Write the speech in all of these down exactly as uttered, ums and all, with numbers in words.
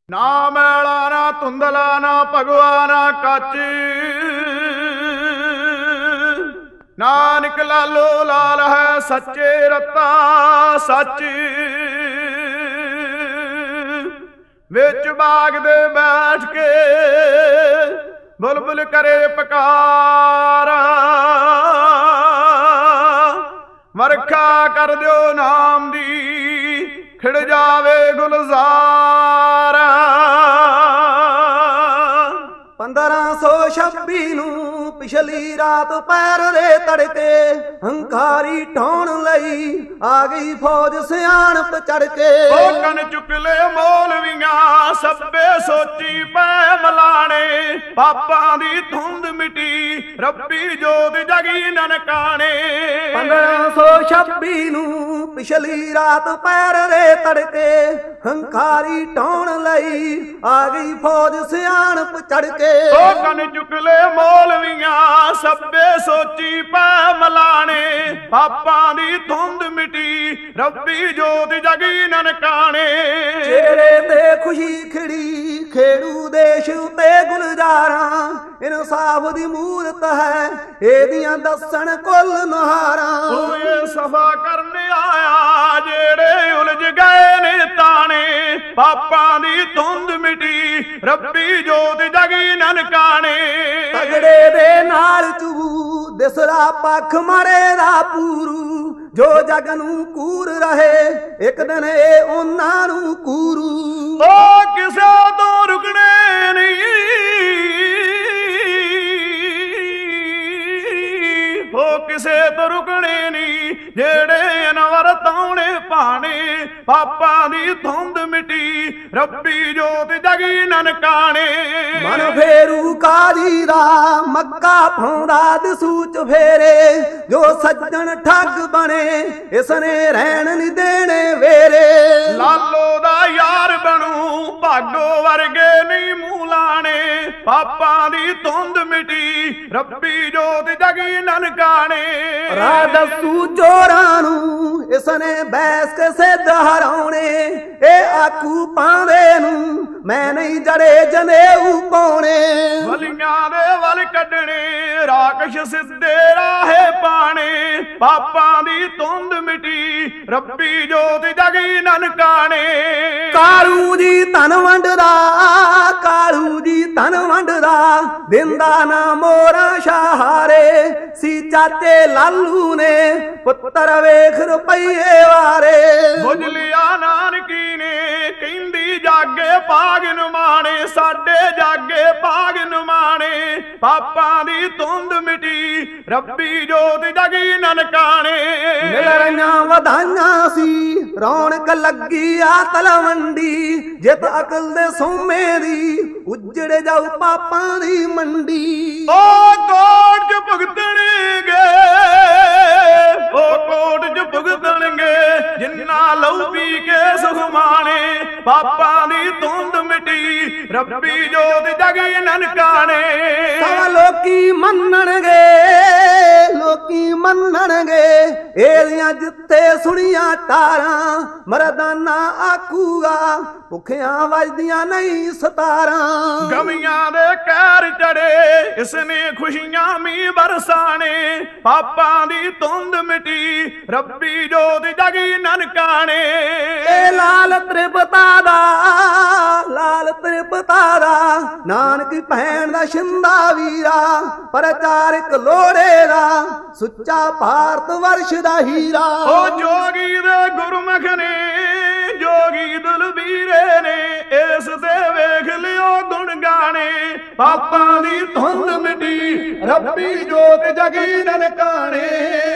ना मैला ना धुंधला ना भगवा ना कच, नानक लालो लाल है सच्चे रता सच। विच बाग दे बैठ के बुलबुल करे पुकार, वरखा कर दियो नाम दी खिड़ जावे गुलजार। पंद्रह सौ छब्बी नू पिछली रात पैर दे तड़के हंकारी ढाउण लई आ गई फौज सियाणप चढ़ के। कन चुक ले मौलवियां सब्बे सोची पै मलाने, पापा दी धुंध मिटी रब्बी जोत जगी ननकाने। पंद्रह सौ छब्बी नू पिछली रात पैर दे तड़के हंकारी ढाउण लई आ गई फौज सियाणप चढ़ के। कन चुक ले मौलवियां सब्बे सोची पै मलाने, पापा दी धुंध मिटी रब्बी जोत जगी ननकाने। चेहरे ते खुशी खिड़ी खेड़ू देश उते गुलजारा, इंसाफ दी मूरत है एदियां दसन कुल नहारा। ये सफा करने आया जेड़े उलझ गए ने ताने, पापा दी धुंध मिटी रब्बी जोत जगी ननकाने। तगड़े दे नाल चू दिसरा पख मारे दा पूरू, जो जग नू कूर रहे एक दिन ए उन्हां नू कूरू। ओ किसे तो रुकने नहीं, ओ किसे तो रुकने नहीं जेड़े अनवर ताउने पाने, पापा दी धुंध मिटी रब्बी जोत जगी ननकाने। मन फेरू काजी दा मक्का पाउंदा दसू च फेरे, जो सज्जन ठग बने इसने रहन नहीं देने वेरे। लालो दा यार बनू भागो वर्गे नहीं मूह लाने, पापा दी धुंध मिटी रब्बी जोत जगी ननकाने। दसू जोरा नू इसने बैस के सिद्ध हराउणे, ए आकू पावे नू मैं नहीं जड़े जनेऊ पाउणे। वलियां दे वल कढणे राकश सिद्धे राहे पाने, पापा दी धुंध मिटी रब्बी जोत जगी ननकाने। कालू जी धन वंडदा कालू जी धन वंडदा दिंदा ना मोरा शाहारे, सी चाचे लालू ने पुत्र वेख रुपये वारे। बुझलिया नानकी ने कहंदी जागे पाग नुमाने, साडे जागे पाग नुमाने, पापा दी धुंध मिटी रब्बी जोत जगी ननकाने। मिल रहियां वधाइयां सी रौनक लगी आ तलवंडी, जित अकल दे सोमे दी उजड़ जाऊ पापा दी मंडी। ओ कोट च भुगतणगे ओ कोट च भुगतणगे जिन्ना लहू पी के सुख माने, पापा दी धुंध मिटी रब्बी जोत जगी ननकाने। सब लोकी मन्नणगे लोकी मन्नणगे एदियां जिथे सुनियां तारां, मरदाना आखूगा भुखियां वजदियां नहीं सतारां। गमियां दे कहर चढ़े इसने खुशियां मी बरसाने, पापा दी धुंध मिटी रब्बी जोत जगी ननकाने। ए लाल त्रिपता दा लाल त्रिपता दा नानक भैन दा शिंदा वीरा, प्रचारक लोड़े दा सुच्चा भारत वर्ष दा हीरा। ओ जोगी दे गुरमुख ने जोगी दलबीरे ने इस दे वेख लियो गुण गाने, पापा दी धुंध मिटी रब्बी जोत जगी ननकाने।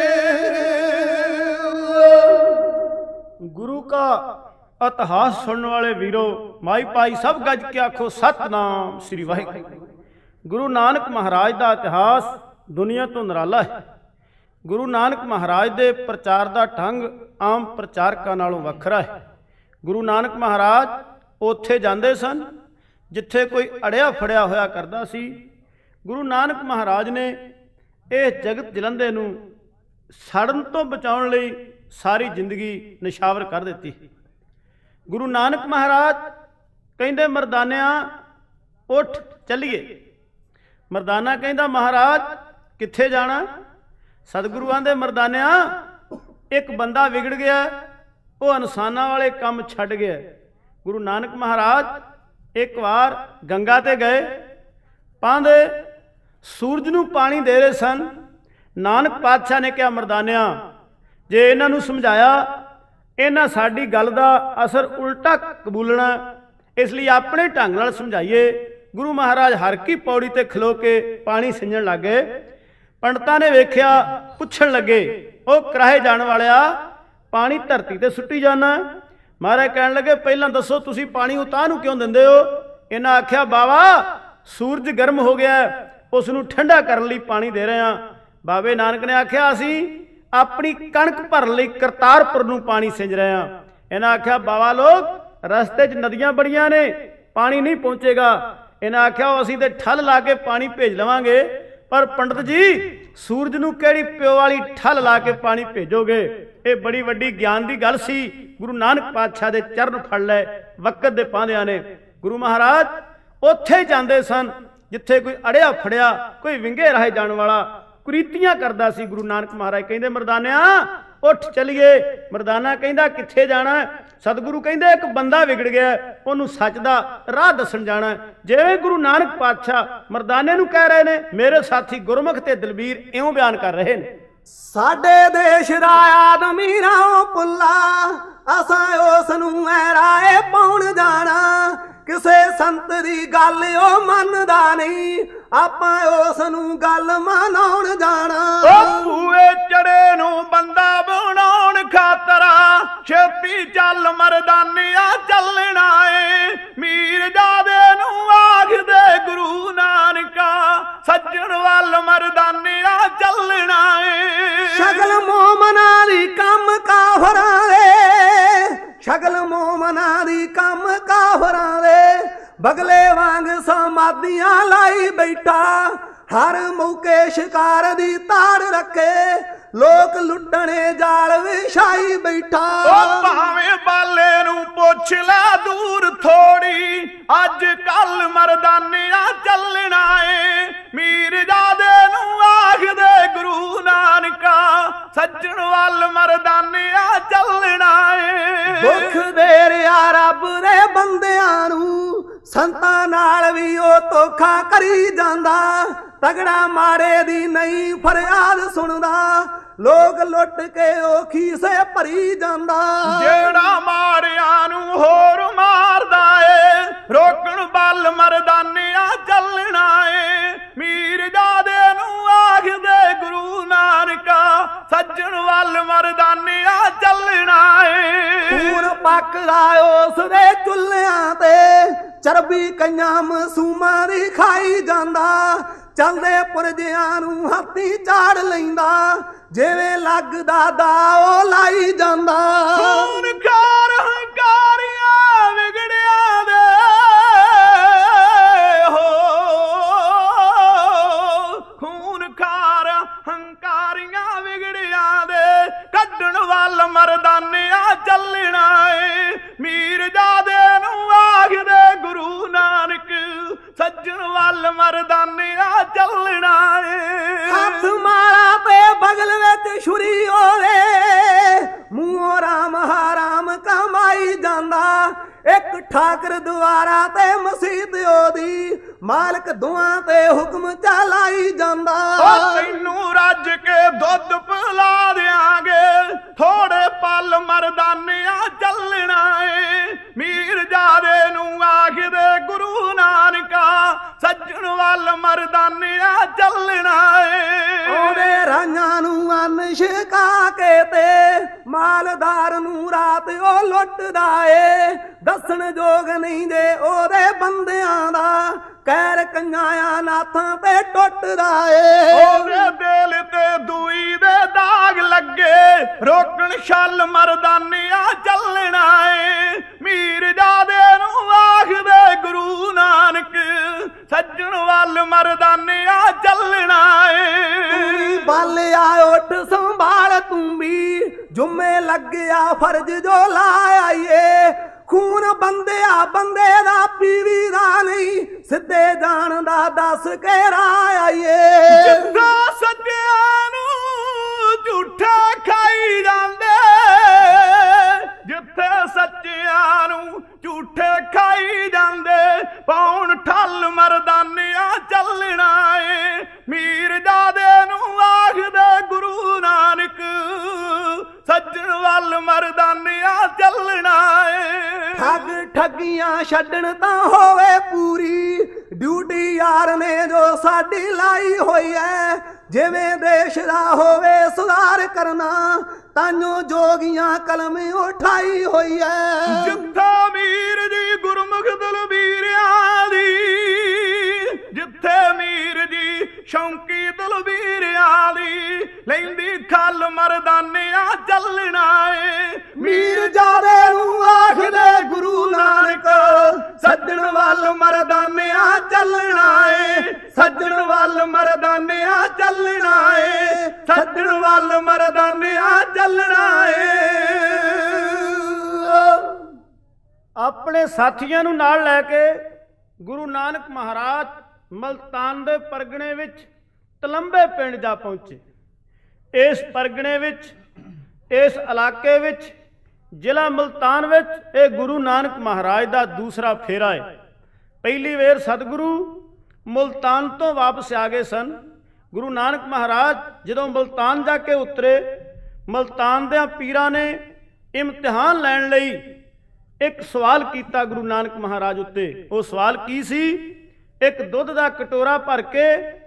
गुरु का इतिहास सुनने वाले वीरों माई पाई सब गज के आखो सतनाम श्री वाहिगुरू। गुरु नानक महाराज का इतिहास दुनिया तो निराला है। गुरु नानक महाराज के प्रचार का ढंग आम प्रचारकों नालों वखरा है। गुरु नानक महाराज उत्थे जांदे सन जिथे कोई अड़िया फड़िया होया करदा सी। गुरु नानक महाराज ने इस जगत जलंधे नूं सड़न तो बचाउण लई सारी जिंदगी निछावर कर दी। गुरु नानक महाराज ਕਹਿੰਦੇ ਮਰਦਾਨਿਆਂ ਉੱਠ ਚੱਲੀਏ। ਮਰਦਾਨਾ ਕਹਿੰਦਾ ਮਹਾਰਾਜ ਕਿੱਥੇ ਜਾਣਾ? ਸਤਿਗੁਰੂ ਆਂਦੇ ਮਰਦਾਨਿਆਂ ਇੱਕ ਬੰਦਾ ਵਿਗੜ ਗਿਆ, ਉਹ ਇਨਸਾਨਾਂ ਵਾਲੇ ਕੰਮ ਛੱਡ ਗਿਆ। ਗੁਰੂ ਨਾਨਕ ਮਹਾਰਾਜ ਇੱਕ ਵਾਰ ਗੰਗਾ ਤੇ ਗਏ, ਪਾਂਦੇ ਸੂਰਜ ਨੂੰ ਪਾਣੀ ਦੇ ਰਹੇ ਸਨ। ਨਾਨਕ ਪਾਤਸ਼ਾਹ ਨੇ ਕਿਹਾ ਮਰਦਾਨਿਆਂ ਜੇ ਇਹਨਾਂ ਨੂੰ ਸਮਝਾਇਆ ਇਹਨਾਂ ਸਾਡੀ ਗੱਲ ਦਾ ਅਸਰ ਉਲਟਾ ਕਬੂਲਣਾ, ਇਸ ਲਈ ਆਪਣੇ ਢੰਗ ਨਾਲ ਸਮਝਾਈਏ। ਗੁਰੂ ਮਹਾਰਾਜ ਹਰ ਕੀ ਪੌੜੀ ਤੇ ਖਲੋ ਕੇ ਪਾਣੀ ਸਿੰਜਣ ਲੱਗ ਗਏ। ਪੰਡਤਾਂ ਨੇ ਵੇਖਿਆ, ਪੁੱਛਣ ਲੱਗੇ ਉਹ ਕਰਾਹੇ ਜਾਣ ਵਾਲਿਆ ਪਾਣੀ ਧਰਤੀ ਤੇ ਸੁੱਟੀ ਜਾਣਾ? ਮਹਾਰਾਜ ਕਹਿਣ ਲੱਗੇ ਪਹਿਲਾਂ ਦੱਸੋ ਤੁਸੀਂ ਪਾਣੀ ਉਤਾਂਹ ਨੂੰ ਕਿਉਂ ਦਿੰਦੇ ਹੋ? ਇਹਨਾਂ ਆਖਿਆ ਬਾਬਾ ਸੂਰਜ ਗਰਮ ਹੋ ਗਿਆ, ਉਸ ਨੂੰ ਠੰਡਾ ਕਰਨ ਲਈ ਪਾਣੀ ਦੇ ਰਹੇ ਹਾਂ। ਬਾਬੇ ਨਾਨਕ ਨੇ ਆਖਿਆ ਅਸੀਂ ਆਪਣੀ ਕਣਕ ਭਰਨ ਲਈ ਕਰਤਾਰਪੁਰ ਨੂੰ ਪਾਣੀ ਸਿੰਜ ਰਹੇ ਹਾਂ। ਇਹਨਾਂ ਆਖਿਆ ਬਾਬਾ ਲੋਕ ਰਸਤੇ 'ਚ ਨਦੀਆਂ ਬੜੀਆਂ ਨੇ, ਪਾਣੀ ਨਹੀਂ ਪਹੁੰਚੇਗਾ। ਇਹਨਾਂ ਆਖਿਆ ਅਸੀਂ ਤੇ ਠੱਲ ਲਾ ਕੇ ਪਾਣੀ ਭੇਜ ਲਵਾਂਗੇ, ਪਰ ਪੰਡਤ ਜੀ ਸੂਰਜ ਨੂੰ ਕਿਹੜੀ ਪਿਓ ਵਾਲੀ ਠੱਲ ਲਾ ਕੇ ਪਾਣੀ ਭੇਜੋਗੇ? ਇਹ ਬੜੀ ਵੱਡੀ ਗਿਆਨ ਦੀ ਗੱਲ ਸੀ। ਗੁਰੂ ਨਾਨਕ ਪਾਤਸ਼ਾਹ ਦੇ ਚਰਨ ਫੜ ਲਏ ਵਕਤ ਦੇ ਪਾਂਦਿਆਂ ਨੇ। ਗੁਰੂ ਮਹਾਰਾਜ ਉੱਥੇ ਜਾਂਦੇ ਸਨ ਜਿੱਥੇ ਕੋਈ ਅੜਿਆ ਫੜਿਆ, ਕੋਈ ਵਿੰਗੇ ਰਾਹੇ ਜਾਣ ਵਾਲਾ ਕੁਰੀਤੀਆਂ ਕਰਦਾ ਸੀ। ਗੁਰੂ ਨਾਨਕ ਮਹਾਰਾਜ ਕਹਿੰਦੇ ਮਰਦਾਨਿਆਂ ਉੱਠ ਚੱਲੀਏ। ਮਰਦਾਨਾ ਕਹਿੰਦਾ ਕਿੱਥੇ ਜਾਣਾ? ਸਤਿਗੁਰੂ ਕਹਿੰਦੇ ਇੱਕ ਬੰਦਾ ਵਿਗੜ ਗਿਆ, ਉਹਨੂੰ ਸੱਚ ਦਾ ਰਾਹ ਦੱਸਣ ਜਾਣਾ। ਜਿਵੇਂ ਗੁਰੂ ਨਾਨਕ ਪਾਤਸ਼ਾਹ ਮਰਦਾਨੇ ਨੂੰ ਕਹਿ ਰਹੇ ਨੇ, ਮੇਰੇ ਸਾਥੀ ਗੁਰਮੁਖ ਤੇ ਦਲਬੀਰ ਇਉਂ ਬਿਆਨ ਕਰ ਰਹੇ ਨੇ। ਸਾਡੇ ਦੇਸ਼ ਦਾ ਆਦਮੀ ਰਾਹ ਪੁੱਲਾ, ਅਸਾਂ ਉਸ ਨੂੰ ਐ ਰਾਏ ਪਾਉਣ ਜਾਣਾ। ਕਿਸੇ ਸੰਤ ਦੀ ਗੱਲ ਉਹ ਮੰਨਦਾ ਨਹੀਂ, ਆਪਾਂ ਉਸ ਨੂੰ ਗੱਲ ਮਨਾਉਣ ਜਾਣਾ। ਉਹ ਭੂਏ ਚੜੇ ਨੂੰ ਬੰਦਾ ਬਣਾਉਣ ਖਾਤਰਾ ਛੇਤੀ ਚੱਲ ਮਰਦਾਨਿਆ ਚੱਲਣਾ ਏ। ਮੀਰਜ਼ਾਦੇ ਨੂੰ ਆਖਦੇ ਗੁਰੂ ਨਾਨਕਾ ਸੱਜਣ ਵੱਲ ਮਰਦਾਨਿਆ ਚੱਲਣਾ ਏ। ਸ਼ਗਲ ਮੋਮਨਾਂ ਦੀ ਕੰਮ ਕਾਫਰਾਂ ਦੇ, ਸ਼ਗਲ ਮੋਮਨਾਂ ਦੀ ਕੰਮ ਕਾਫਰਾਂ ਦੇ, ਬਗਲੇ ਵਾਂਗ ਸਮਾਧੀਆਂ ਲਾਈ ਬੈਠਾ। ਹਰ ਮੌਕੇ ਸ਼ਿਕਾਰ ਦੀ ਤਾੜ ਰੱਖੇ, ਲੋਕ ਲੁੱਟਣੇ ਜਾਲ ਵਿਛਾਈ ਬੈਠਾ। ਉਹ ਭਾਵੇਂ ਬਾਲੇ ਨੂੰ ਪੁੱਛ ਲੈ ਦੂਰ ਥੋੜੀ, ਅੱਜ ਕੱਲ ਮਰਦਾਨਿਆ ਚੱਲਣਾ ਏ। ਮੀਰਜ਼ਾਦੇ ਨੂੰ ਆਖਦੇ ਗੁਰੂ ਨਾਨਕਾ ਸੱਜਣ ਵੱਲ ਮਰਦਾਨਿਆ ਚੱਲਣਾ ਏ। ਦੁੱਖ ਦੇ ਰਿਹਾ ਰੱਬ ਦੇ ਬੰਦਿਆਂ ਨੂੰ, ਸੰਤਾਂ ਨਾਲ ਵੀ ਉਹ ਧੋਖਾ ਕਰੀ ਜਾਂਦਾ। ਤਗੜਾ ਮਾੜੇ ਦੀ ਨਹੀਂ ਫਰਿਆਦ ਸੁਣਦਾ, ਲੋਕ ਲੁੱਟ ਕੇ ਉਹ ਖੀਸੇ ਭਰੀ ਜਾਂਦਾ। ਜਿਹੜਾ ਮਾੜਿਆਂ ਨੂੰ ਹੋਰ ਮਾਰਦਾ ਏ, ਰੋਕਣ ਵੱਲ ਮਰਦਾਨਿਆ ਚੱਲਣਾ ਏ। ਮੀਰਜ਼ਾਦੇ ਨੂੰ ਆਖਦੇ ਗੁਰੂ ਨਾਨਕਾ ਸੱਜਣ ਵੱਲ ਮਰਦਾਨਿਆ ਚੱਲਣਾ ਏ। ਖੂਨ ਪੱਕਦਾ ਉਸ ਦੇ ਚੁੱਲ੍ਹਿਆਂ ਤੇ, ਚਰਬੀ ਕਈਆਂ ਮਾਸੂਮਾਂ ਦੀ ਖਾਈ ਜਾਂਦਾ। ਚਲਦੇ ਪੁਰਜਿਆਂ ਨੂੰ ਹੱਥੀ ਝਾੜ ਲੈਂਦਾ, ਜਿਵੇਂ ਲੱਗਦਾ ਦਾ ਉਹ ਲਾਈ ਜਾਂਦਾ। ਖੂਨ ਖਾਰ ਹੰਕਾਰੀਆਂ ਵਿਗੜਿਆਂ ਦੇ ਹੋ, ਖੂਨ ਖਾਰ ਹੰਕਾਰੀਆਂ ਵਿਗੜਿਆਂ ਦੇ ਕੱਢਣ ਵੱਲ ਮਰਦਾਨਿਆ ਚੱਲਣਾ ਏ। ਮੀਰਜ਼ਾਦੇ ਨੂੰ ਆਖਦੇ ਗੁਰੂ ਨਾਨਕ ਸੱਜਣ ਵੱਲ ਮਰਦਾਨਿਆ ਚੱਲਣਾ ਏ। ਹੱਥ ਮਾਰਾ ਤੇ ਬਗਲ ਵਿੱਚ ਛੁਰੀ ਹੋਵੇ, ਮੂੰਹੋਂ ਰਾਮ ਹਰਾਮ ਕਮਾਈ ਜਾਂਦਾ। ਇੱਕ ਠਾਕਰ ਦੁਆਰਾ ਤੇ ਮਸੀਤ ਉਹਦੀ, ਮਾਲਕ ਦੁਆ ਤੇ ਹੁਕਮ ਚਲਾਈ ਜਾਂਦਾ। ਤੈਨੂੰ ਰੱਜ ਕੇ ਦੁੱਧ ਪਿਲਾ ਦਿਆਂਗੇ, ਥੋੜੇ ਪਲ ਮਰਦਾਨਿਆ ਚੱਲਣਾ ਏ। ਮੀਰਜ਼ਾਦੇ ਨੂੰ ਆਖਦੇ ਗੁਰੂ ਨਾਨਕਾ ਸੱਜਣ ਵੱਲ ਮਰਦਾਨਿਆ ਚੱਲਣਾ ਏ। ਉਹਦੇ ਰਾਈਆਂ ਨੂੰ ਅੰਨ ਛਕਾ ਕੇ ਤੇ, ਮਾਲਦਾਰ ਨੂੰ ਰਾਤ ਉਹ ਲੁੱਟਦਾ ਏ। ਦੱਸਣ ਜੋਗ ਨਹੀਂ ਜੇ ਉਹਦੇ ਬੰਦਿਆਂ ਦਾ, ਕਹਿਰ ਕੰਨਿਆਂ ਨਾਥਾਂ ਤੇ ਟੁੱਟਦਾ ਏ। ਉਹਦੇ ਦਿਲ ਤੇ ਦੂਈ ਦੇ ਦਾਗ ਲੱਗੇ, ਰੋਕਣ ਛਲ ਮਰਦਾਨਿਆ ਚੱਲਣਾ ਏ। ਮੀਰਜ਼ਾਦੇ ਨੂੰ ਆਖਦੇ ਗੁਰੂ ਨਾਨਕ ਸੱਜਣ ਵੱਲ ਮਰਦਾਨਿਆ ਚੱਲਣਾ ਏ। ਬਾਲਿਆ ਉੱਠ ਸੰਭਾਲ ਤੂੰ ਵੀ, ਜੁਮੇ ਲੱਗਿਆ ਫਰਜ਼ ਜੋ ਲਾ ਆਈਏ। खून बंदिया बंदे दा पीवी दा नहीं, सिद्धे जान दा दस के राह आइए। जिद्दां सच्चियां नूं झूठा खाई जांदे, जिथे सच्चियां नूं झूठे खाई जांदे, पौण ठल मरदानिया चलना है। मीरजादे नूं आखदे गुरु नानक, सज्जन वल मरदानिया चलना है। ठग ठगियां छड्डण तां होवे पूरी, ड्यूटी यार ने जो साडी लाई होई है। जिवें देश दा होवे सुधार करना, ताइयों जोगियां कलम उठाई होई है। जित्थे मीर जी गुरमुख दलबीरियां दी, जिथे मीर जी शौकी दलबीरियां दी, लैंदी खल मरदानिया चलना है। मीरजादे नूं आखदे गुरु नानक, सज्जन वल मरदानिया चलना है। सज्जन वल मरदानिया चलना है। सज्जन वल मरदानिया चलना है। अपने साथियों नूं नाल लैके गुरु नानक महाराज मुल्तान दे परगणे विच तलंबे पिंड जा पहुंचे। इस परगणे विच, इस इलाके विच, जिला मुल्तान विच ये गुरु नानक महाराज दा दूसरा फेरा है। पहली वेर सतगुरु मुल्तान तो वापस आ गए सन। गुरु नानक महाराज जदों मुल्तान जाके उतरे, मुल्तान दे पीरां ने इम्तिहान लैण लई एक सवाल किया गुरु नानक महाराज उत्ते। वो सवाल की सी? एक दुध का कटोरा भर के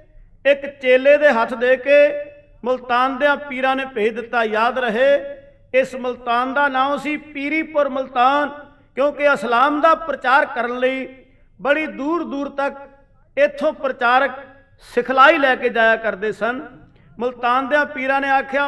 एक चेले दे हथ दे के मुल्तान दे पीरां ने भेज दिता। याद रहे इस मुल्तान का नाम सी पीरीपुर मुल्तान, क्योंकि इस्लाम का प्रचार करने लई बड़ी दूर दूर तक इत्थों प्रचारक सिखलाई लैके जाया करते सन। मुल्तान दे पीरां ने आख्या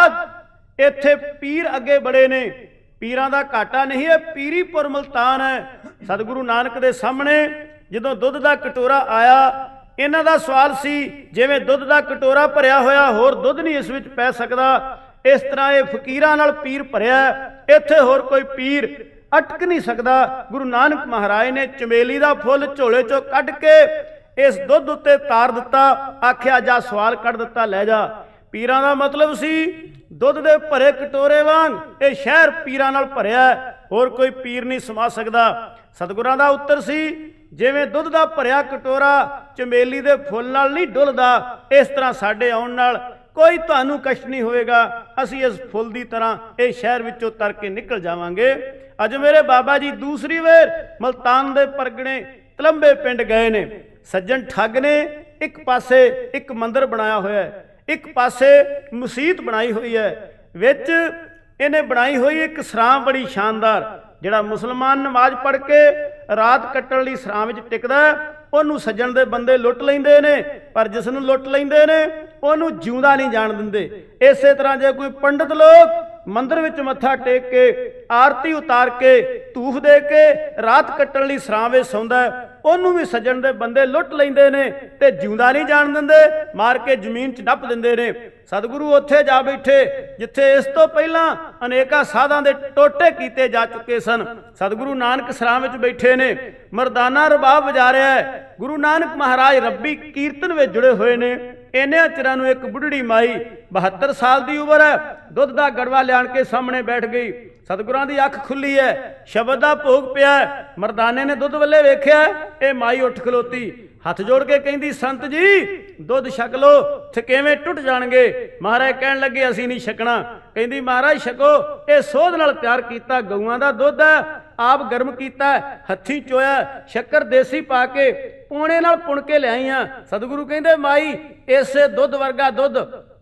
महाराज इत्थे पीर अगे बड़े ने, पीरां दा घाटा नहीं है, पीरीपुर मुल्तान है। सतगुरु नानक दे सामने जदों दुध का कटोरा आया, इन्हां दा सवाल सी जिवें दुध का कटोरा भरिया होया होर दुध नहीं इस विच पै सकदा, इस तरह ये फकीरां नाल पीर भरिया, इत्थे होर कोई पीर अटक नहीं सकदा। गुरु नानक महाराज ने चमेली का फुल झोले चों कढ के इस दुध उत्ते तार दिता। आख्या जा सवाल कढ दिता, लै जा। पीरां दा मतलब सी दुध दे भरे कटोरे वांग ये शहर पीरां नाल भरिया, होर कोई पीर नहीं समा सकदा। सतगुरां दा उत्तर सी जिवें दुध दा भरिया कटोरा चमेली दे फुल नाल नहीं डुलदा, इस तरह साडे आउण नाल कोई तुहानूं कष्ट नहीं होएगा। असीं इस फुल दी तरह इस शहर विचों तर के निकल जावांगे। अज मेरे बाबा जी दूसरी वेर मुल्तान दे परगणे तलंबे पिंड गए ने। सज्जन ठग ने एक पासे एक मंदिर बनाया होया है, एक पासे मसीत बनाई हुई है, विच इन्हें बनाई हुई एक सरां बड़ी शानदार, जिहड़ा मुसलमान नमाज पढ़ के रात कट्टण लई सरां विच टिकदा उहनूं सज्जन दे बंदे लुट लैंदे ने, पर जिस नूं लुट लैंदे ने उहनूं जिउंदा नहीं जाण दिंदे। इसे तरह जे कोई पंडित लोग मंदिर विच मत्था टेक के आरती उतार के धूफ दे के रात कट्टण लई सरां विच सौंदा, उहनूं भी सज्जन दे बंदे लुट लैंदे ने ते जिउंदा नहीं जाण दिंदे, मार के जमीन च नप दिंदे ने। सतगुरु उत्थे जा बैठे जिथे इस तो पहला अनेका साधां दे टोटे कीते जा चुके सन। सतगुरु नानक सरां विच बैठे ने, मरदाना रबाब वजा रहा है। गुरु नानक महाराज रब्बी कीर्तन में जुड़े हुए ने। इन्ने चिरां नूं एक बुढ़ड़ी माई बहत्तर साल की उम्र है, दुध का गड़वा लिया के सामने बैठ गई। सतगुरां दी अख खुली है, शब्द का भोग पिया। मरदाने ने दुध वल्ले वेख्या, ये माई उठ खलोती, हथ जोड़ के कहती संत जी दुध छक लो, थकेवें टुट जाणगे। महाराज कहन लगे असीं नहीं छकना। कहती महाराज छको, ये सोध नाल तैयार कीता गऊआं दा दुध है, आप गर्म किया, हथी चोया, शक्कर देसी पा के पौने नाल पुण के लियाई हां। सतगुरु कहंदे माई इसे दुध वर्गा दुध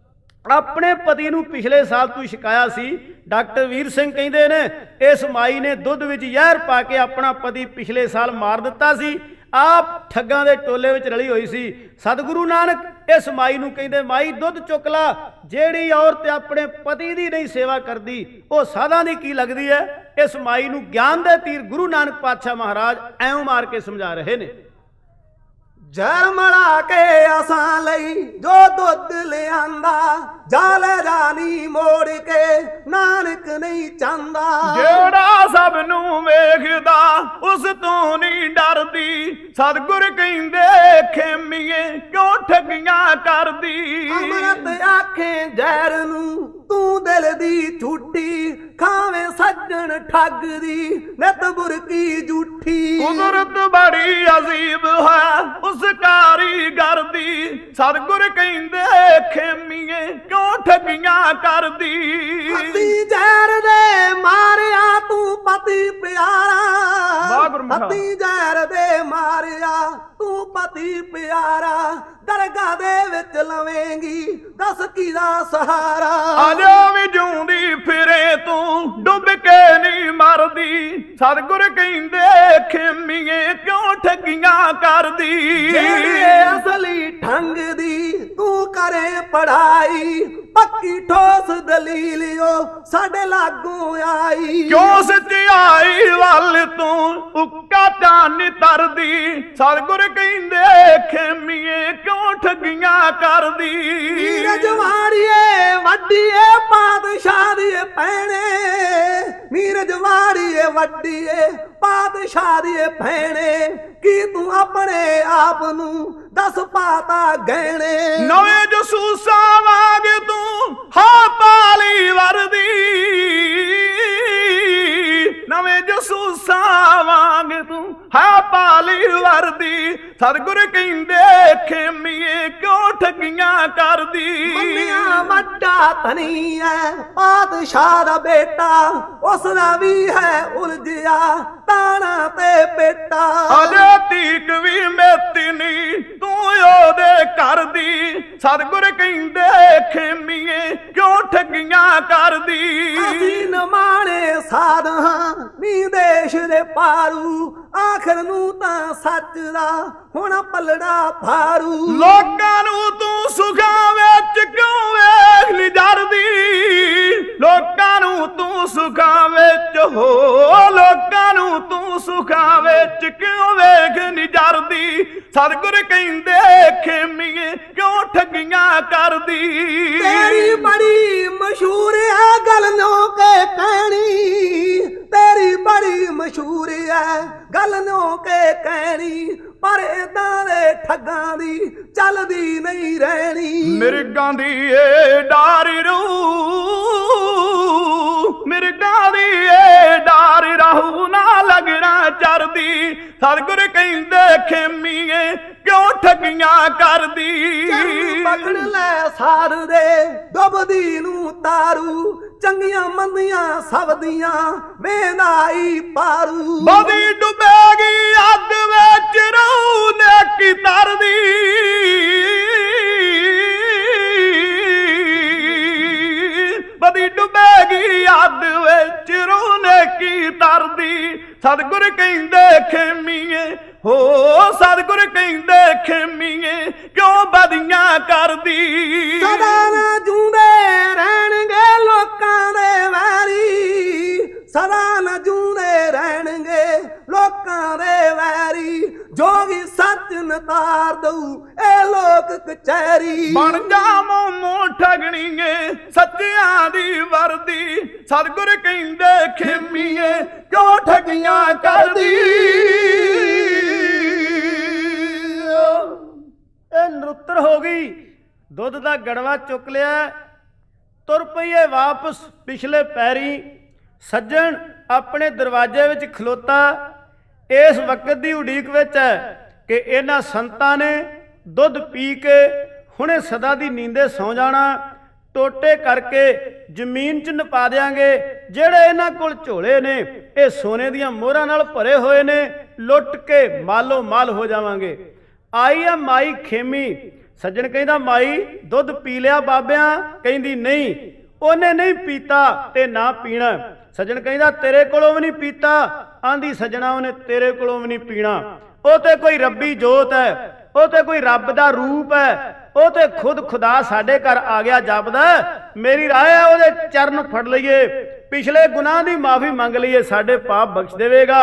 अपने पति नूं पिछले साल तू छकाया सी। डॉक्टर वीर सिंह कहंदे ने इस माई ने दुध विच जहर पा के अपना पति पिछले साल मार दिता सी, आप ठगां दे टोले विच रली हुई सी। सतगुरु नानक इस माई नूं कहंदे माई दुध चुक ला, जेड़ी औरत अपने पति दी नहीं सेवा करदी वो साधां दी की लगदी है। इस माई नूं ज्ञान दे तीर गुरु नानक पातशाह महाराज ऐं मार के समझा रहे ने। ਜ਼ਹਿਰ ਮਲਾ ਕੇ ਅਸਾਂ ਲਈ ਜੋ ਦੁੱਧ ਲਿਆਂਦਾ, ਜਾ ਲੈ ਜਾਨੀ ਮੋੜ ਕੇ ਨਾਨਕ ਨਹੀਂ ਚਾਹੁੰਦਾ। ਜਿਹੜਾ ਸਭ ਨੂੰ ਵੇਖਦਾ ਉਸ ਤੋਂ ਨਹੀਂ ਡਰਦੀ, ਸਤਿਗੁਰ ਕਹਿੰਦੇ ਖੇਮੀਏ ਕਿਉਂ ਠੱਗੀਆਂ ਕਰਦੀ। ਅੰਮ੍ਰਿਤ ਆਖੇ ਜ਼ਹਿਰ ਨੂੰ ਤੂੰ ਦਿਲ ਦੀ ਝੂਠੀ, ਖਾਵੇਂ ਸੱਜਣ ਠੱਗ ਦੀ ਨਿਤ ਬੁਰਕੀ ਝੂਠੀ। ਕੁਦਰਤ ਬੜੀ ਅਜ਼ੀਬ ਹੈ ਉਸ ਕਾਰੀਗਰ ਦੀ, ਸਤਿਗੁਰ ਕਹਿੰਦੇ ਖੇਮੀਏ ਕਿਉਂ ਠੱਗੀਆਂ ਕਰਦੀ। ਪਤੀ ਜ਼ਹਿਰ ਦੇ ਮਾਰਿਆ ਤੂੰ ਪਤੀ ਪਿਆਰਾ, ਪਤੀ ਜ਼ਹਿਰ ਦੇ ਮਾਰਿਆ ਤੂੰ ਪਤੀ ਪਿਆਰਾ, ਦਰਗਾਹ ਦੇ ਵਿੱਚ ਲਵੇਂਗੀ ਦੱਸ ਕਿਹਦਾ ਸਹਾਰਾ। ਅਜੋ ਵੀ ਜਿਉਂਦੀ ਫਿਰੇ ਤੂੰ ਡੁੱਬ ਕੇ ਨਹੀਂ ਮਰਦੀ, ਸਤਿਗੁਰ ਕਹਿੰਦੇ ਖੇਮੀਏ ਕਿਉਂ ਠੱਗੀਆਂ ਕਰਦੀ। ਜਿਹੜੀ ਅਸਲੀ ਢੰਗ ਦੀ ਤੂੰ ਕਰੇ ਪੜਾਈ, ਪੱਕੀ ਠੋਸ ਦਲੀਲ ਓ ਸਾਡੇ ਲਾਗੋਂ ਆਈ। ਕਿਉਂ ਸੱਚਾਈ ਵੱਲ ਤੂੰ ਉੱਕਾ ਧਿਆਨ ਨੀ ਤਰਦੀ, ਸਤਿਗੁਰ ਕਹਿੰਦੇ ਖੇਮੀਏ ਕਿਉਂ ਠੱਗੀਆਂ ਕਰਦੀ। ਨੀਰਜ ਵਾੜੀਏ ਵੱਡੀਏ ਪਾਤਸ਼ਾਹ ਦੀ ਭੈਣੇ, ਨੀਰਜ ਵਾੜੀਏ ਵੱਡੀਏ ਪਾਤਸ਼ਾਹ ਦੀ ਭੈਣੇ, ਕੀ ਤੂੰ ਆਪਣੇ ਆਪ ਨੂੰ ਦਸ ਪਾਤਾ ਗਹਿਣੇ। ਨਵੇਂ ਜਸੂਸਾਂ ਵਾਂਗ ਤੂੰ ਹਾਂ ਪਾਲੀ ਵਰਦੀ, ਨਵੇਂ ਜਸੂਸਾਂ ਵਾਂਗ ਤੂੰ ਹਾਂ ਪਾਲੀ ਵਰਦੀ, ਸਤਿਗੁਰ ਕਹਿੰਦੇ ਖੇਮੀਏ ਕਿਉਂ ਠੱਗੀਆਂ ਕਰਦੀ। ਮੰਨਿਆ ਵੱਡਾ ਧਨੀ ਹੈ ਪਾਤਸ਼ਾਹ ਦਾ ਬੇਟਾ, ਉਸ ਦਾ ਵੀ ਹੈ ਉਲਝਿਆ ਤਾਣਾ ਤੇ ਪੇਟਾ। ਅਜੇ ਤੀਕ ਵੀ ਮੇਤੀ ਨੀ ਤੂੰ ਉਹਦੇ ਕਰਦੀ, ਸਤਿਗੁਰ ਕਹਿੰਦੇ ਖੇਮੀਏ ਕਿਉਂ ਠੱਗੀਆਂ ਕਰਦੀ। ਅਸੀਂ ਨਮਾਣੇ ਸਾਧ ਹਾਂ ਨੀ ਦੇਸ਼ ਦੇ ਪਾਰੂ, ਆਖਰ ਨੂੰ ਤਾਂ ਸੱਚ ਦਾ ਹੁਣ ਪਲੜਾ ਭਾਰੂ। ਲੋਕਾਂ ਨੂੰ ਤੂੰ ਸੁਖਾਂ ਵਿੱਚ ਕਿਉਂ ਵੇਖ ਨੀ ਜਰਦੀ, ਲੋਕਾਂ ਨੂੰ ਤੂੰ ਸੁਖਾਂ ਵਿੱਚ ਹੋ, ਲੋਕਾਂ ਨੂੰ ਤੂੰ ਸੁਖਾਂ ਵਿੱਚ ਕਿਉਂ ਵੇਖ ਨੀ ਜਰਦੀ, ਸਤਿਗੁਰ ਕਹਿੰਦੇ ਖੇਮੀਏ ਕਿਉਂ ਠੱਗੀਆਂ ਕਰਦੀ। ਤੇਰੀ ਬੜੀ ਮਸ਼ਹੂਰ ਹੈ ਗੱਲ ਨੋ ਕੇ ਕਹਿਣੀ, ਤੇਰੀ ਬੜੀ ਮਸ਼ਹੂਰ ਹੈ ਗੱਲ ਨੋ ਕੇ ਕਹਿਣੀ, ਪਰ ਏਦਾਂ ਦੇ ਠੱਗਾਂ ਦੀ ਚੱਲਦੀ ਨਹੀਂ ਰਹਿਣੀ। ਮਿਰਗਾਂ ਦੀ ਏ ਡਾਰੀ ਰੂ, ਮਿਰਗਾਂ ਦੀ ਏ ਡਾਰੀ ਰਹੂ ਨਾ ਲੱਗਣਾ ਚਰਦੀ, ਸਤਿਗੁਰ ਕਹਿੰਦੇ ਖੇਮੀਏ ਕਿਉਂ ਠੱਗੀਆਂ ਕਰਦੀ। ਪਕੜ ਲੈ ਸਾਰ ਦੇ ਡੁੱਬਦੀ ਨੂੰ ਤਾਰੂ, ਚੰਗੀਆਂ ਮੰਦੀਆਂ ਸਭ ਦੀਆਂ ਵੇਂਦਾਈ ਪਾਰੂ। ਬਦੀ ਡੁੱਬੇਗੀ ਅੱਗ ਵਿੱਚ ਰਹੂ ਨੇਕੀ ਤਰਦੀ, ਬਦੀ ਡੁੱਬੇਗੀ ਅੱਗ ਵਿੱਚ ਰਹੂ ਨੇਕੀ ਤਰਦੀ, ਸਤਿਗੁਰ ਕਹਿੰਦੇ ਖੇਮੀਏ ਹੋ, ਸਤਿਗੁਰ ਕਹਿੰਦੇ ਖੇਮੀਏ ਕਿਉਂ ਬਦੀਆਂ ਕਰਦੀ। ਸਦਾ ਨਾ ਜੂੰਦੇ ਰਹਿਣਗੇ ਲੋਕਾਂ ਦੇ ਵੈਰੀ, ਸਦਾ ਨਾ ਜੂੰਦੇ ਰਹਿਣਗੇ ਲੋਕਾਂ ਦੇ ਵੈਰੀ, ਜੋ ਵੀ ਸੱਚ ਨਤਾਰ ਦਊ ਇਹ ਲੋਕ ਕਚਹਿਰੀ। ਬਣ ਜਾ ਮੋਮੋ ਠਗਣੀਏ ਸੱਚਿਆਂ ਦੀ ਵਰਦੀ, ਸਤਿਗੁਰ ਕਹਿੰਦੇ ਖੇਮੀਏ ਕਿਉਂ ਠੱਗੀਆਂ ਕਰਦੀ। ਇਹ ਨਰੁੱਤਰ ਹੋ ਗਈ, ਦੁੱਧ ਦਾ ਗੜਵਾ ਚੁੱਕ ਲਿਆ, ਤੁਰ ਪਈਏ ਵਾਪਸ ਪਿਛਲੇ ਪੈਰੀ। ਸੱਜਣ ਆਪਣੇ ਦਰਵਾਜ਼ੇ ਵਿੱਚ ਖਲੋਤਾ ਇਸ ਵਕਤ ਦੀ ਉਡੀਕ ਵਿੱਚ ਹੈ ਕਿ ਇਹਨਾਂ ਸੰਤਾਂ ਨੇ ਦੁੱਧ ਪੀ ਕੇ ਹੁਣੇ ਸਦਾ ਦੀ ਨੀਂਦੇ ਸੌ ਜਾਣਾ, ਟੋਟੇ ਕਰਕੇ ਜ਼ਮੀਨ 'ਚ ਨਪਾ ਦਿਆਂਗੇ। ਜਿਹੜੇ ਇਹਨਾਂ ਕੋਲ ਝੋਲੇ ਨੇ ਇਹ ਸੋਨੇ ਦੀਆਂ ਮੋਹਰਾਂ ਨਾਲ ਭਰੇ ਹੋਏ ਨੇ, ਲੁੱਟ ਕੇ ਮਾਲੋ ਮਾਲ ਹੋ ਜਾਵਾਂਗੇ। ਆਈ ਆ ਮਾਈ ਖੇਮੀ, ਸੱਜਣ ਕਹਿੰਦਾ ਮਾਈ ਦੁੱਧ ਪੀ ਲਿਆ ਬਾਬਿਆਂ, ਕਹਿੰਦੀ ਨਹੀਂ ਉਹਨੇ ਨਹੀਂ ਪੀਤਾ ਤੇ ਨਾ ਪੀਣਾ। ਸੱਜਣ ਕਹਿੰਦਾ ਤੇਰੇ ਕੋਲੋਂ ਵੀ ਨਹੀਂ ਪੀਤਾ, ਆਂਦੀ ਸੱਜਣਾ ਉਹਨੇ ਤੇਰੇ ਕੋਲੋਂ ਵੀ ਨਹੀਂ ਪੀਣਾ। ਉਹ ਤੇ ਕੋਈ ਰੱਬੀ ਜੋਤ ਹੈ, ਉਹ ਤੇ ਕੋਈ ਰੱਬ ਦਾ ਰੂਪ ਹੈ, ਉਹ ਤੇ ਖੁਦ ਖੁਦਾ ਸਾਡੇ ਘਰ ਆ ਗਿਆ ਜਪਦਾ। ਮੇਰੀ ਰਾਏ ਹੈ ਉਹਦੇ ਚਰਨ ਫੜ ਲਈਏ, ਪਿਛਲੇ ਗੁਨਾਹ ਦੀ ਮਾਫੀ ਮੰਗ ਲਈਏ, ਸਾਡੇ ਪਾਪ ਬਖਸ਼ ਦੇਵੇਗਾ।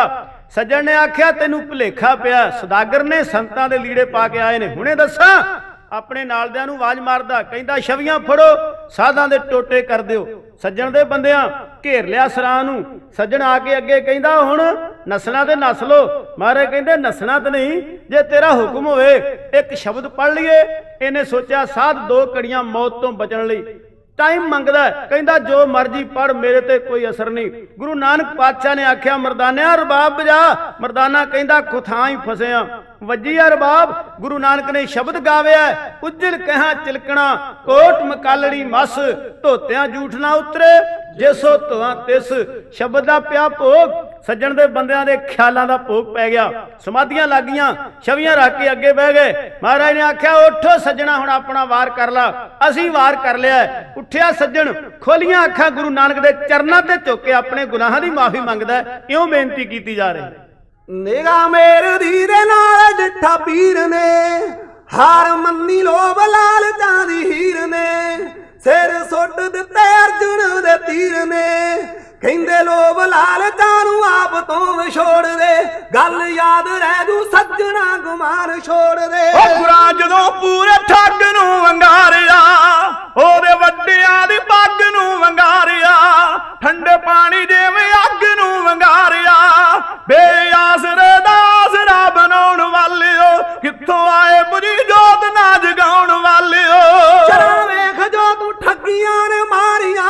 सज्जन ने आख्या तेनू भुलेखा पिया, सौदागर ने संतां दे लीड़े पा के आए ने, हुणे दस्सां। अपने नालदियां नूं आवाज मारदा कहंदा छवियां फड़ो, साधां दे टोटे कर दिओ। सज्जन दे बंदियां घेर लिया सरां नूं। सज्जन आके अगे कहंदा हुण नसना ते नस लो। महाराज कहंदे नसना ते नहीं, जे तेरा हुक्म होवे एक शब्द पढ़ लईए। इहने सोचा साध दो कड़ियां मौत तो बचण लई टाइम मंगदा, कहंदा जो मर्जी पढ़, मेरे ते कोई असर नहीं। गुरु नानक पातशाह ने आख्या मरदानिया रबाब बजा। मरदाना कहंदा खुथां ही फसिया, वजी आ रबाब। गुरु नानक ने शब्द गाविया, उज्जल कहां चिलकना, कोट मकालड़ी मस, धोतियां जूठ ना उतरे, जिसो धोआ तिस। शब्द दा पिया भोग, सज्जन दे बंदियां दे ख्यालां दा भोग पै गया। समाधियां लग गईयां, छवियां रख के अगे बह गए। महाराज ने आख्या उठो सज्जना, हुण अपना वार कर ला। असीं वार कर लिया। उठिया सज्जन, खोलियां अखां, गुरु नानक दे चरनां ते झुक के अपने गुनाहां दी माफी मंगदा। इउं बेनती कीती जा रही। निगाह मेर धीरे नाल डिठा पीर ने, हार मन्नी लोभ लाल चांदी हीर ने, सिर सुट दिते अर्जुन दे तीर ने, कहंदे लोभ लाल चानू आप तो विछोड़ दे, गल याद रह जू सज्जना गुमान छोड़ दे। ओ गुरा जदों पूरे ठग नूं वंगारिया, ओदे वड्डियां दी पग नूं वंगारिया, ठंडे पानी जिवें अग नूं वंगारिया, बेआसरे दा आसरा बनाउण वालिओ, कित्थों आए बुझी जोत ना जगाउण वालिओ। चला वेख जो तू ठगियां ने मारियां,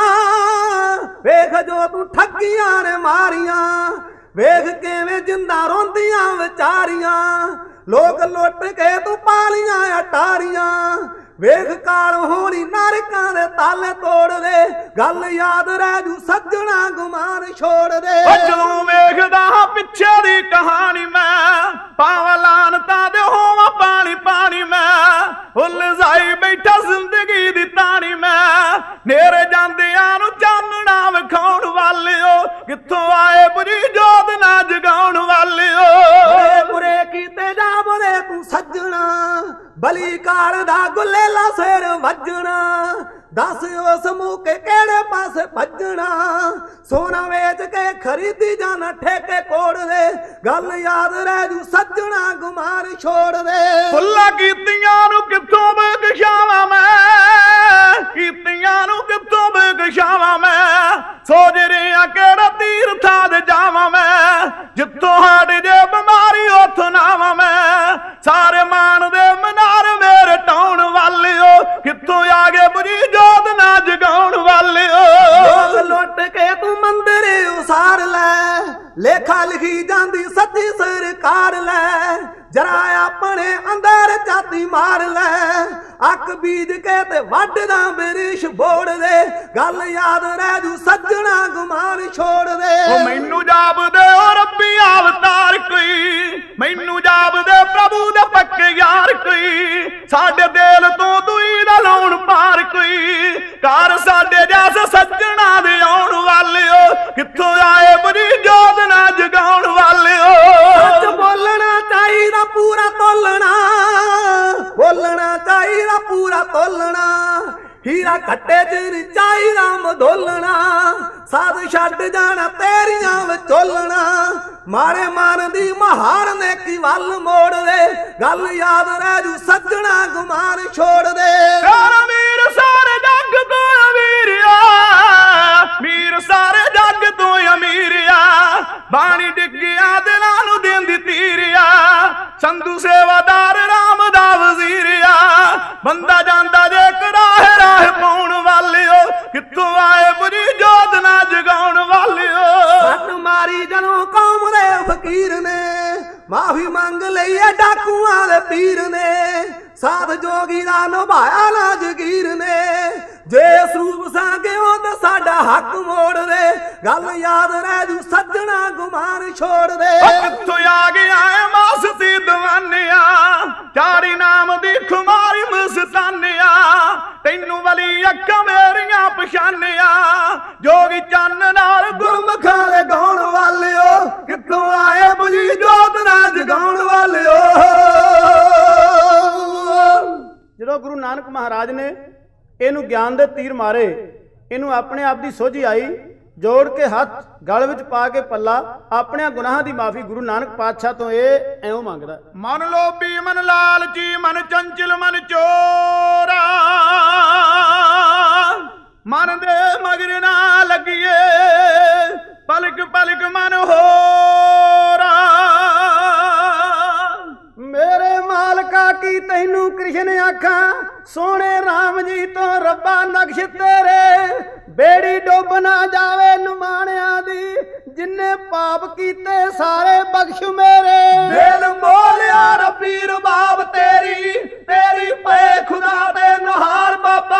वेख जो तू ठगियां ने मारियां, वेख किवें जिंदा रोंदियां विचारियां, लोग लुट के तू पालियां अटारियां, वेख काल होनी नरकां दे ताले तोड़ दे, गल याद रह जू सज्जना गुमान छोड़ दे। जदों वेखदा पिछे दी कहानी मैं, पावां लानतां दे होवां पानी पानी मैं, हुल जाई बैठा जिंदगी दी तानी मैं, नेरे जांदियां नूं चानना विखाउण वालिओ, कित्थों आए बुझी जोत ना जगाउण वालिओ। बुरे कीते जावदे तू सज्जना, बली काल दा गुलेला सिर वजना, दस उस मौके केड़े पासे भजना, सोना वेच के खरीदी जाना ठेके कोड़ दे, गल याद रह जू सज्जना गुमार छोड़ दे। फुल्ला कीतियां नूं कित्थों बख्शावां मैं, कीतियां नूं कित्थों बख्शावां मैं, सोच रिया केड़ा तीरथां दे जावां मैं, जित्थों हट जे बीमारी उत्थों नावां मैं, सारे मान दे मनार मेरे टाउण वालिओ, कित्थों आ गए बुझी जोत ना जगाउण वालिओ। लोग लुट के तू मंदिर उसार लै, लेखा लिखी जांदी सच्ची सरकार लै, जरा अपने अंदर जाती मार लै, अक बीज के ते वड्डदा बिरिश बोड़ दे, गल याद रह जू सज्जना गुमान छोड़ दे। ओ मैनू जाब दे ओ रब्बी अवतार कोई, मैनू जाब दे प्रभु दे पक्के यार कोई, साडे दिल तो दुई दा लाउण पार कोई, घर साडे जैसे सज्जना दे आउण वालिओ, कित्थों आए बुझी जोत ना जगाउण वालिओ। सच बोलना चाहिदा पूरा तोलना, बोलना चाहिदा पूरा तोलना, हीरा खट्टे च चाहिदा मधोलना, साध छड्ड जाना तेरियां विचोलना, मारे मान दी महार ने की वल मोड़ दे, गल याद रह जू सज्जना गुमान छोड़ दे। मीर सारे जग तो अमीरिया, मीर सारे जग तो अमीरिया, बाणी डिग्गिया दिलां नूं देंदी तीरिया, संधू सेवादार राम दा वजीरिया, बंदा जांदा जे कराहे राह पाउण वालिओ, कित्थों आए बुझी जोत ना जगाउण वालिओ। सट मारी जदों कौम दे फकीर ने, माफी मंग लई डाकुआं दे पीर ने, साध जोगी दा निभाया ना जगीर ने, जे सरूप सांगिओ ते साडा हक मोड़ दे, गल याद रह जू सज्जना गुमान छोड़ दे। कित्थों आ गया है मासती दवानिया, चारी नाम दी खुमारी मस्तानिया, तैनू वली अखां मेरियां पछानिया, जोगी चन्न नाल गुरमुखां दे गाउण वालिओ, कित्थों आए बुझी जोत ना जगाउण वालिओ। ਜਦੋਂ ਗੁਰੂ ਨਾਨਕ ਮਹਾਰਾਜ ਨੇ ਇਹਨੂੰ ਗਿਆਨ ਦੇ ਤੀਰ ਮਾਰੇ, ਇਹਨੂੰ ਆਪਣੇ ਆਪ ਦੀ ਸੋਝੀ ਆਈ, जोड़ के हथ गल विच पा के पल्ला अपने गुनाहां दी माफी गुरु नानक पातशाह तो ये एवं मंगदा। मन लोभी मन लालची मन चंचल मन चोरा मन दे मगर ना लगिए पलक पलक मन होरा। मेरे मालका की तैनू कृष्ण आखा सोने राम जी तो रब्बा नक्श तेरे बेड़ी डुब ना जावे नुमाणिया दी जिन्ने पाप कीते सारे बख्श मेरे। दिल बोलिया रब्बी रबाब तेरी तेरी पे खुदा दे नहार बाबा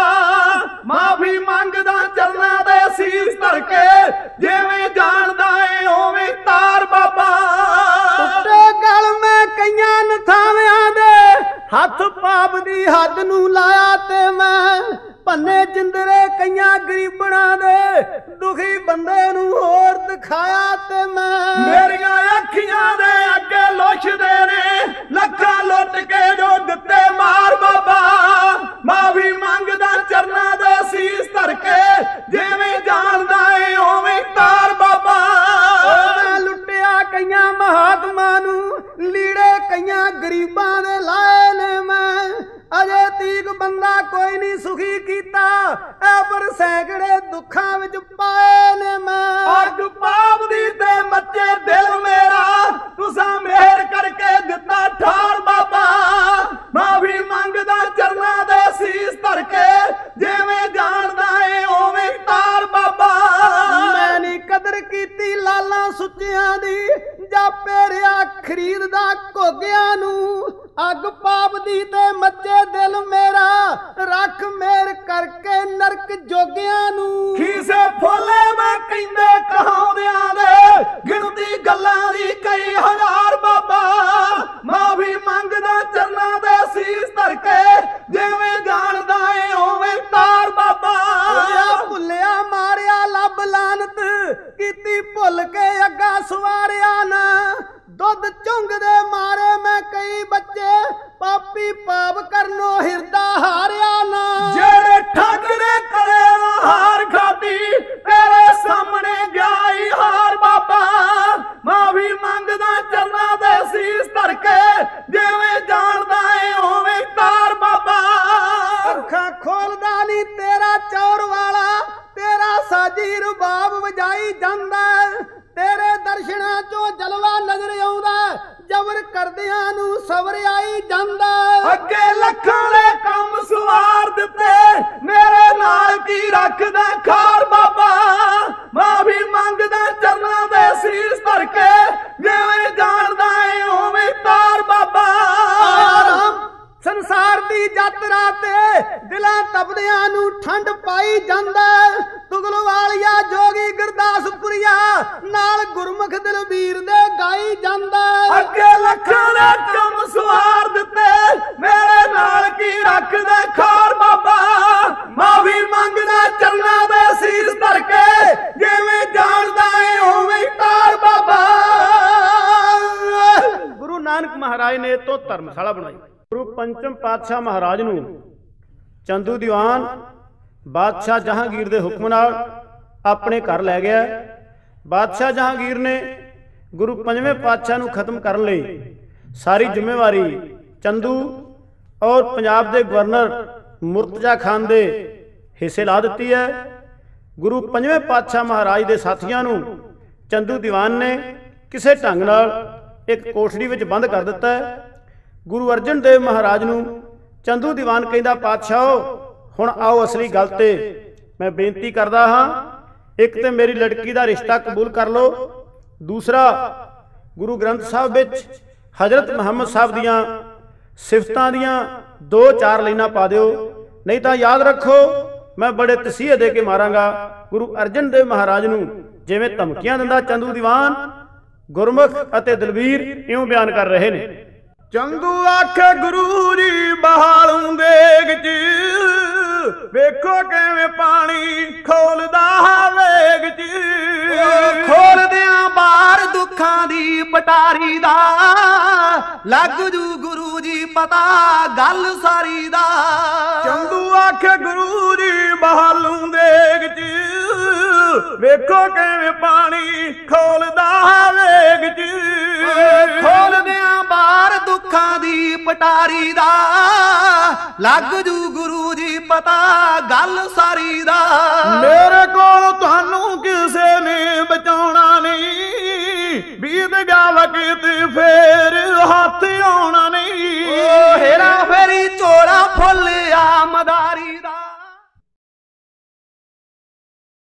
माफी मंगदा चरना दे सीस धर के जिवें जानदा है ओवें तार बाबा। उत्ते गल मैं कईयां नथावियां दे हथ पाप दी हद नू लाया ते मैं भन्ने जिंदरे कईयां गरीबना दे दुखी बंदे नू होर दिखाया ते मैं। मेरियां अखियां दे अगे लोछदे ने लखा लुट के जो दिते मार बाबा माफी मंगदा चरना दे सीस धर के जिवें जानदा है ओवें तार बाबा। मैं लुटिया कईयां महात्मा नू लीड़े कईयां गरीबां दे लाए ने मैं अजे तीक बंदा कोई नहीं सुखी कीता ऐ पर सैकड़े दुखां विच पाए ने मैं। अग पाप दी ते मच्चे दिल मेरा तुसां मेहर करके दिता ठार बाबा माफी मंगदा चरना दे सीस धर के जिवें जानदा है ओवें तार बाबा। मैं नी कदर कीती लाला सुच्चियां दी जा पेरिया खरीददा घोगियां नू अग पाप दी ते मच्चे दिल मेरा रख मेर करके नरक जोगियां नू। खीसे फुले मैं कहंदे कहाउंदियां दे गिनती गल्लां दी कई हजार बाबा माफी मंगदा चरना दे सीस धर के जिवें जानदा है ओवें तार बाबा। भुलिया मारिया लब लानत कीती भुल के अग्गा सवारिया ना दुध चुंग दे मारे मैं कई बच्चे पापी पाप करनो हिरदा हारिया ना। जेड़े ठाकरे करे हार खाती तेरे सामने गई हार बाबा माफी मंगदा चरना दे सीस धर के जिवें जानदा है ओवें तार बाबा। अखां खोलदा नी तेरा चौर वाला तेरा साजी रुबाब वजाई जांदा तेरे दर्शना चो जलवा नजर आउंदा जबर करदियां नू सबर आई जांदा। अगे लखां दे कम सवार दिते मेरे नाल की रखदा खार बाबा माफी मंगदा चरना दे सीस धर के जिवें जानदा है ओवें तार बाबा। संसार दी यात्रा ते दिलां तपदियां नू ठंड पाई जांदा तुगल वालिया जोगी गुरदासपुरिया नाल गुरमुख दिलबीर दे गाई जांदा। अगे लखां दे कम सवार दिते मेरे नाल की रखदा खार बाबा माफी मंगदा चरना दे सीस धर के जिवें जानदा है ओवें तार बाबा। गुरु नानक महाराज ने तो धर्मशाला बनाई। गुरु पंचम पातशाह महाराज नू चंदू दीवान बादशाह जहांगीर दे हुक्म नाल अपने घर लै गया। बादशाह जहांगीर ने गुरु पंजवें पातशाह नू खत्म करन लई सारी जिम्मेवारी चंदू और पंजाब दे गवर्नर मुर्तजा खान दे हिस्से ला दित्ती है। गुरु पंजवें पातशाह महाराज दे साथियां नू चंदू दीवान ने किसी ढंग नाल एक कोठड़ी विच बंद कर दिता है। गुरु अर्जन देव महाराज नू चंदू दीवान कहंदा पातशाह हुण आओ असली गल ते मैं बेनती करदा हाँ एक ते मेरी लड़की दा रिश्ता कबूल कर लो दूसरा गुरु ग्रंथ साहब विच हजरत मुहम्मद साहब दियां सिफतां दियां दो चार लाइनां पा दिओ नहीं तां याद रखो मैं बड़े तसीहे दे के मारांगा। गुरु अर्जन देव महाराज नू जिवें धमकियां दिंदा चंदू दीवान गुरमुख अते दलबीर इउं बयान कर रहे ने। चंदू आखे गुरु जी बहालू देग च वेखो किवें पानी खोलदा वेग च खोल दियां बार दुखां दी पटारी दा लग जू गुरु जी पता गल सारी दा। चंदू आखे गुरु जी बहालू देग च ਵੇਖੋ ਕਿਵੇਂ ਪਾਣੀ ਖੋਲਦਾ ਵੇਗ ਚ ਖੋਲਦਿਆਂ ਬਾਹਰ ਦੁੱਖਾਂ ਦੀ ਪਟਾਰੀ ਦਾ ਲੱਗ ਜੂ ਗੁਰੂ ਜੀ ਪਤਾ ਗੱਲ ਸਾਰੀ ਦਾ ਮੇਰੇ ਕੋਲ ਤੁਹਾਨੂੰ ਕਿਸੇ ਨੇ ਬਚਾਉਣਾ ਨਹੀਂ ਬੀਤ ਗਿਆ ਵਕਤ ਫੇਰ ਹੱਥ ਆਉਣਾ ਨਹੀਂ ਹੇਰਾ ਫੇਰੀ ਚੋਰਾ ਫੁੱਲ ਆ ਮਦਾਰੀ